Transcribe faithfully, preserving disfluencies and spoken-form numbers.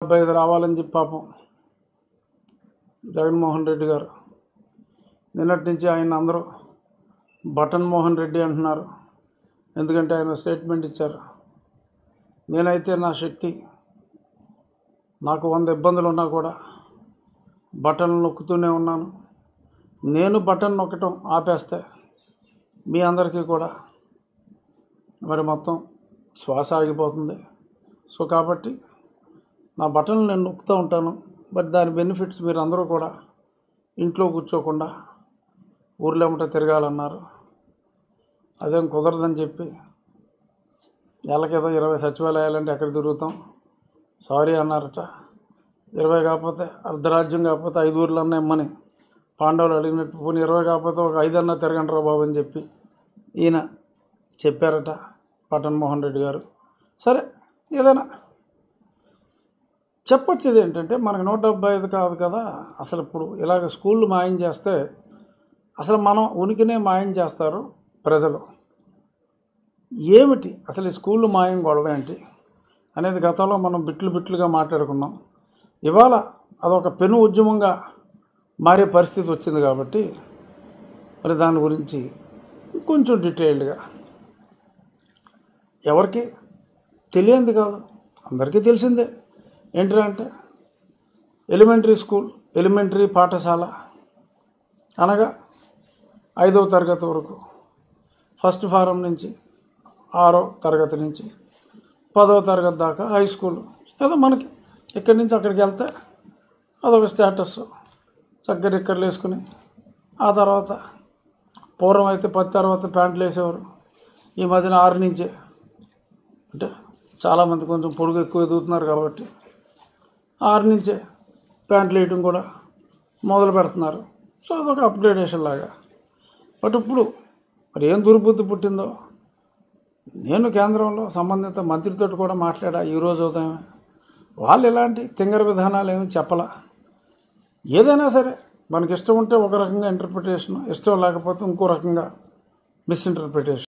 డెబ్బై ఐదు రావాలని చెప్పి పాపం జగన్మోహన్ రెడ్డి గారు నిన్నటి నుంచి ఆయన అందరూ బటన్ మోహన్ రెడ్డి అంటున్నారు. ఎందుకంటే ఆయన స్టేట్మెంట్ ఇచ్చారు. నేనైతే నా శక్తి, నాకు వంద ఇబ్బందులు ఉన్నా కూడా బటన్ నొక్కుతూనే ఉన్నాను. నేను బటన్ నొక్కటం ఆపేస్తే మీ అందరికీ కూడా మరి మొత్తం శ్వాస ఆగిపోతుంది. సో కాబట్టి నా బటన్లు నేను నొక్కుతూ ఉంటాను. బట్ దాని బెనిఫిట్స్ మీరు అందరూ కూడా ఇంట్లో కూర్చోకుండా ఊర్లో ఏమిటో తిరగాలన్నారు. అదేం కుదరదని చెప్పి నెలకేదో ఇరవై సచివాలయాలంటే ఎక్కడ తిరుగుతాం, సారీ అన్నారట. ఇరవై కాకపోతే అర్ధరాజ్యం కాకపోతే ఐదు ఊర్లన్నా ఇమ్మని పాండవులు అడిగినట్టు, పోనీ ఇరవై కాకపోతే ఒక ఐదన్నా తిరగంటారా బాబు అని చెప్పి ఈయన చెప్పారట పటన్ మోహన్ రెడ్డి గారు. సరే, ఏదైనా చెప్పొచ్చేది ఏంటంటే మనకు నూట డెబ్బై ఐదు కాదు కదా. అసలు ఇప్పుడు ఇలాగ స్కూళ్ళు మాయం చేస్తే అసలు మనం ఉనికినే మాయం చేస్తారు ప్రజలు. ఏమిటి అసలు ఈ స్కూళ్ళు మాయం గొడవ ఏంటి అనేది గతంలో మనం బిట్లు బిట్లుగా మాట్లాడుకున్నాం. ఇవాళ అదొక పెను ఉద్యమంగా మారే పరిస్థితి వచ్చింది కాబట్టి మరి దాని గురించి కొంచెం డీటెయిల్డ్గా, ఎవరికి తెలియంది కాదు, అందరికీ తెలిసిందే. ఏంటంటే ఎలిమెంటరీ స్కూల్, ఎలిమెంటరీ పాఠశాల అనగా ఐదవ తరగతి వరకు, ఫస్ట్ ఫారం నుంచి ఆరో తరగతి నుంచి పదవ తరగతి దాకా హై స్కూల్. ఏదో మనకి ఇక్కడి నుంచి అక్కడికి వెళ్తే అదొక స్టేటస్, చక్కగా రిక్కర్లు వేసుకుని. ఆ తర్వాత పూర్వం అయితే పది తర్వాత ప్యాంట్లు వేసేవారు. ఈ మధ్యన ఆరు నుంచే, అంటే చాలామంది కొంచెం పొడుగు ఎక్కువ ఎదుగుతున్నారు కాబట్టి ఆరు నుంచే ప్యాంట్లు వేయటం కూడా మొదలు పెడుతున్నారు. సో అదొక అప్గ్రేడేషన్ లాగా. బట్ ఇప్పుడు మరి ఏం దుర్బుద్ధి పుట్టిందో, నేను కేంద్రంలో సంబంధిత మంత్రితో కూడా మాట్లాడా ఈరోజు ఉదయం. వాళ్ళు ఇలాంటి తింగర విధానాలు ఏమి చెప్పలా. ఏదైనా సరే మనకి ఇష్టం ఉంటే ఒక రకంగా ఇంటర్ప్రిటేషన్, ఇష్టం లేకపోతే ఇంకో రకంగా మిస్ఇంటర్ప్రిటేషన్.